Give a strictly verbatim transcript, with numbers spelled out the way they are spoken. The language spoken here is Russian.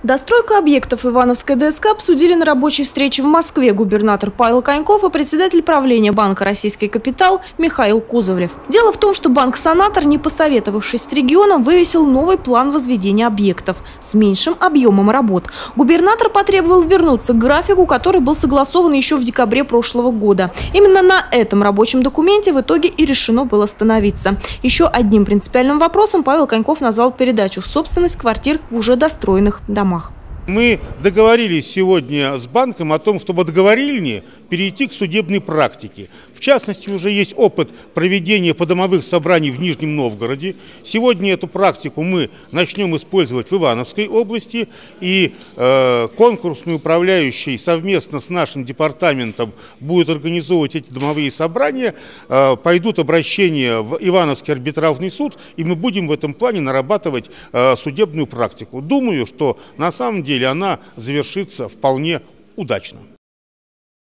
Достройку объектов Ивановской ДСК обсудили на рабочей встрече в Москве губернатор Павел Коньков и председатель правления Банка «Российский капитал» Михаил Кузовлев. Дело в том, что банк «Санатор», не посоветовавшись с регионом, вывесил новый план возведения объектов с меньшим объемом работ. Губернатор потребовал вернуться к графику, который был согласован еще в декабре прошлого года. Именно на этом рабочем документе в итоге и решено было остановиться. Еще одним принципиальным вопросом Павел Коньков назвал передачу в собственность квартир в уже достроенных домах. Мы договорились сегодня с банком о том, чтобы договорильнее перейти к судебной практике. В частности, уже есть опыт проведения подомовых собраний в Нижнем Новгороде. Сегодня эту практику мы начнем использовать в Ивановской области. И э, конкурсный управляющий совместно с нашим департаментом будет организовывать эти домовые собрания. Э, пойдут обращения в Ивановский арбитражный суд, и мы будем в этом плане нарабатывать э, судебную практику. Думаю, что на самом деле она завершится вполне удачно.